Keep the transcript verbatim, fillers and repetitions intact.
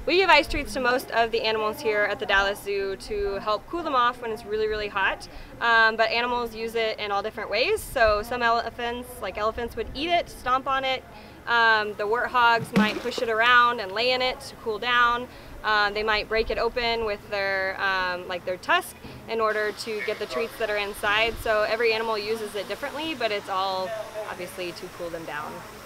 We give ice treats to most of the animals here at the Dallas Zoo to help cool them off when it's really, really hot. Um, but animals use it in all different ways. So some elephants, like elephants, would eat it, stomp on it. Um, the warthogs might push it around and lay in it to cool down. Um, they might break it open with their, um, like their tusk in order to get the treats that are inside. So every animal uses it differently, but it's all obviously to cool them down.